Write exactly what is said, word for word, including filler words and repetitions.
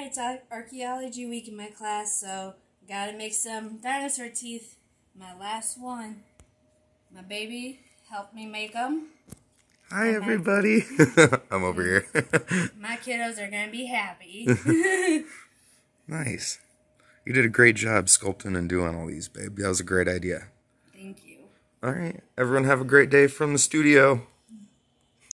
Alright, it's ar- archaeology week in my class, so gotta make some dinosaur teeth. My last one. My baby helped me make them. Hi, and everybody. My, I'm over here. My kiddos are gonna be happy. Nice. You did a great job sculpting and doing all these, babe. That was a great idea. Thank you. All right. Everyone have a great day from the studio.